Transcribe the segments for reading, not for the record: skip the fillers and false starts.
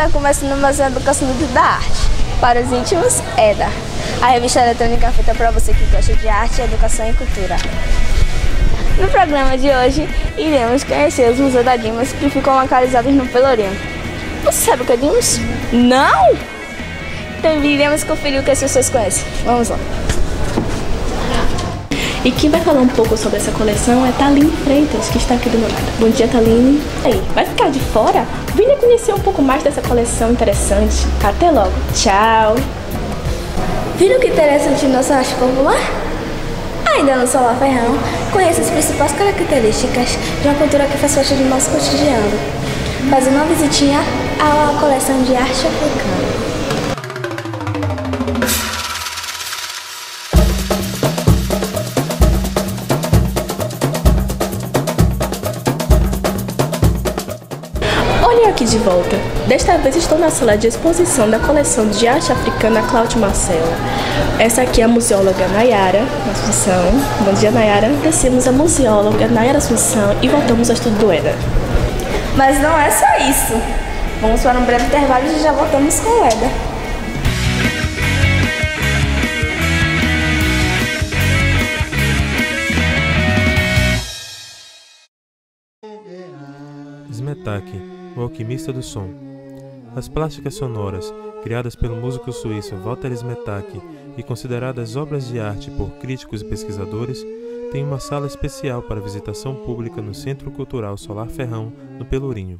está começando mais uma educação da arte. Para os íntimos, EDA, a revista eletrônica feita para você que gosta de arte, educação e cultura. No programa de hoje, iremos conhecer os museus da Dimas que ficam localizados no Pelourinho. Você sabe o que é Dimas? Não? Então iremos conferir o que as pessoas conhecem. Vamos lá. E quem vai falar um pouco sobre essa coleção é Thaline Freitas, que está aqui do meu lado. Bom dia, Thaline. E aí, vai ficar de fora? Venha conhecer um pouco mais dessa coleção interessante. Até logo. Tchau. Viram que interessante nossa arte popular? Ainda no Solar Ferrão, conheça as principais características de uma cultura que faz parte do nosso cotidiano. Fazer uma visitinha à coleção de arte africana. Olha aqui de volta. Desta vez estou na sala de exposição da coleção de arte africana Cláudio Marcelo. Essa aqui é a museóloga Nayara Assunção. Bom dia, Nayara. Descemos a museóloga Nayara Assunção e voltamos ao estudo do EDA. Mas não é só isso. Vamos para um breve intervalo e já voltamos com o EDA. Smetak, o alquimista do som. As plásticas sonoras, criadas pelo músico suíço Walter Smetak e consideradas obras de arte por críticos e pesquisadores, têm uma sala especial para visitação pública no Centro Cultural Solar Ferrão, no Pelourinho.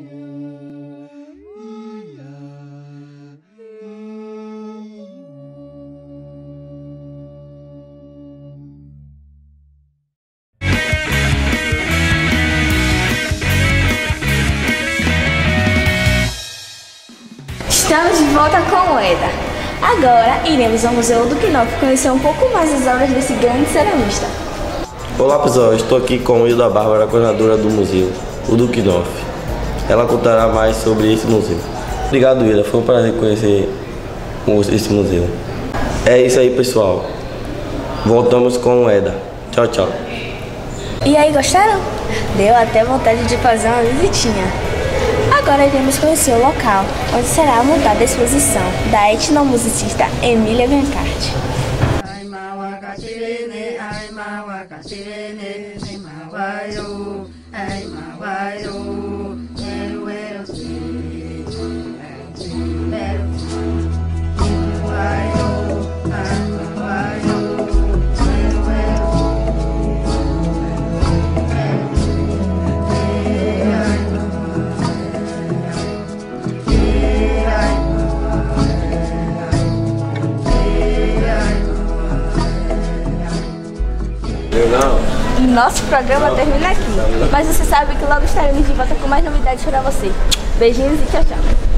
Estamos de volta com o EDA. Agora iremos ao Museu do Knopf conhecer um pouco mais as obras desse grande ceramista. Olá pessoal, estou aqui com Hilda Bárbara, coordenadora do museu, o do Knopf. Ela contará mais sobre esse museu. Obrigado, Hilda, foi um prazer conhecer esse museu. É isso aí, pessoal. Voltamos com o EDA. Tchau, tchau. E aí, gostaram? Deu até vontade de fazer uma visitinha. Agora iremos conhecer o local onde será montada a exposição da etnomusicista Emília Biancati. Nosso programa termina aqui, mas você sabe que logo estaremos de volta com mais novidades para você. Beijinhos e tchau, tchau.